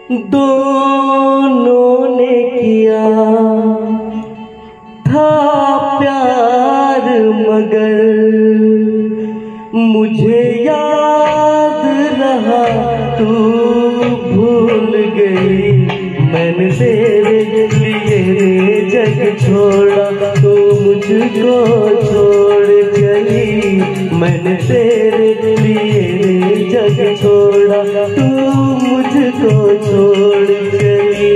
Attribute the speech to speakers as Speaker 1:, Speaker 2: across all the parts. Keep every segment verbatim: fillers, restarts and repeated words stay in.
Speaker 1: दोनों ने किया था प्यार, मगर मुझे याद रहा तू भूल गई। मैंने तेरे लिए जग छोड़ा, तू मुझको छोड़ चली। मैंने तेरे लिए जग छोड़ा, तू मुझको छोड़ चली।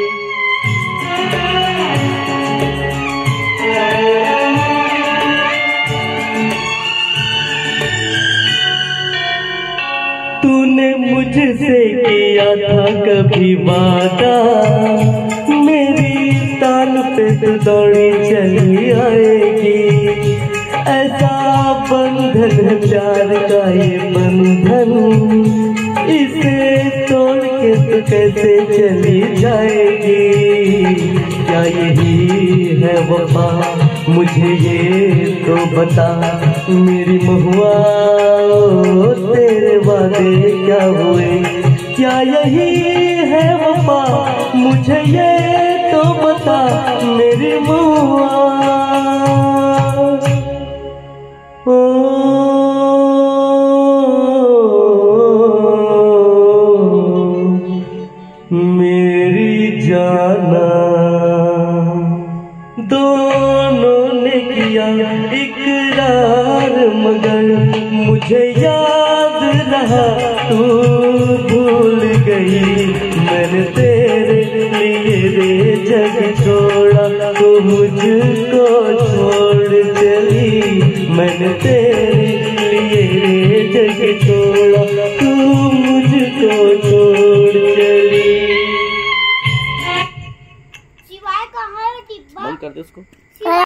Speaker 1: तूने मुझसे किया था कभी वादा, मेरी ताल पे तो दौड़ी चली आएगी। ऐसा बंधन प्यार का ये बंधन, इसे तोड़ के तो कैसे चली जाएगी। क्या यही है वफा, मुझे ये तो बता मेरी महुआ, तेरे वादे क्या हुए। क्या यही है वफा, मुझे ये तो बता मेरी महुआ। मेरी जाना, दोनों ने किया इकरार, मगर मुझे याद रहा तू भूल गई। मैंने तेरे लिए रे जग छोड़ा, तू मुझको छोड़ चली। मैंने तेरे लिए रे जग छोड़ा, तू मुझको छोड़ चली।
Speaker 2: शिवाय कहाँ है?
Speaker 1: बंद कर दे उसको।